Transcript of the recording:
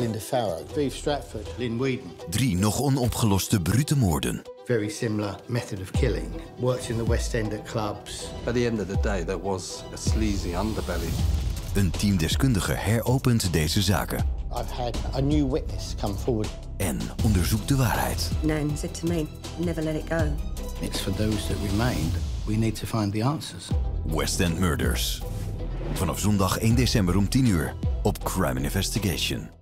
Linda Farrow, Beef Stratford, Lynn Whedon. 3 nog onopgeloste brute moorden. Very similar method of killing. Worked in the West End at clubs. At the end of the day, there was a sleazy underbelly. Een team deskundigen heropent deze zaken. I've had a new witness come forward. En onderzoekt de waarheid. Nan said to me, never let it go. It's for those that remained. We need to find the answers. West End Murders. Vanaf zondag 1 december om 10 uur op Crime+Investigation.